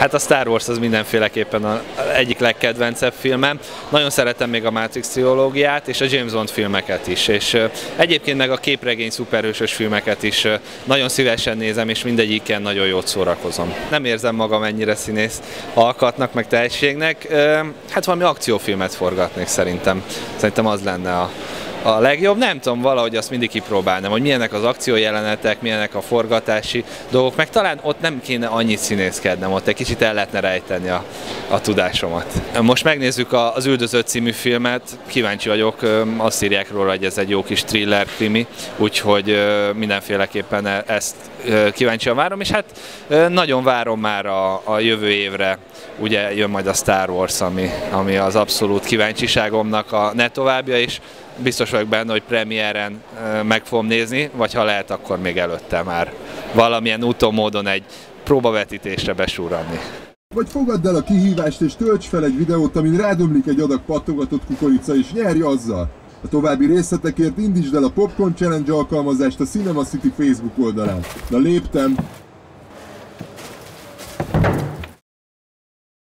Hát a Star Wars az mindenféleképpen az egyik legkedvencebb filmem. Nagyon szeretem még a Matrix trilógiát és a James Bond filmeket is. És egyébként meg a képregény szuperhősös filmeket is nagyon szívesen nézem, és mindegyiken nagyon jót szórakozom. Nem érzem magam ennyire színész alkatnak, meg tehetségnek. Hát valami akciófilmet forgatnék szerintem. Szerintem az lenne a legjobb. Nem tudom, valahogy azt mindig kipróbálnám, hogy milyenek az akciójelenetek, milyenek a forgatási dolgok, meg talán ott nem kéne annyit színészkednem, ott egy kicsit el lehetne rejteni a tudásomat. Most megnézzük az Üldözött című filmet, kíváncsi vagyok, azt írják róla, hogy ez egy jó kis thriller krimi, úgyhogy mindenféleképpen ezt kíváncsian várom, és hát nagyon várom már a jövő évre, ugye jön majd a Star Wars, ami az abszolút kíváncsiságomnak a ne továbbja, és biztos vagyok benne, hogy premiéren meg fogom nézni, vagy ha lehet, akkor még előtte már valamilyen úton, módon egy próbavetítésre besúranni. Vagy fogadd el a kihívást és tölts fel egy videót, amin rádomlik egy adag pattogatott kukorica, és nyerj azzal! A további részletekért indítsd el a Popcorn Challenge alkalmazást a Cinema City Facebook oldalán. Na léptem!